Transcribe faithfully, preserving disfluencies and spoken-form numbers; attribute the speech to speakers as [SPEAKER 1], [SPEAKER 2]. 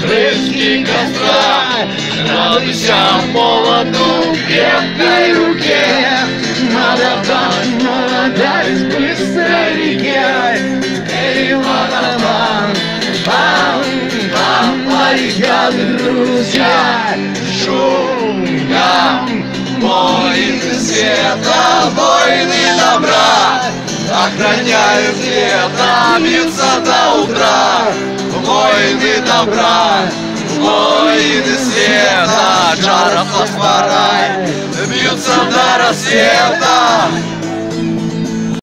[SPEAKER 1] крышки костра. Радуйся молоду в крепкой руке, надо дать молодость быстрой реке. Эй, ладно, пам, пам, баррикады, друзья, шум, гам, воины света, воины добра, охраняют лето, бьются до утра. Воины добра, воины света, жара фосфора, бьются до рассвета.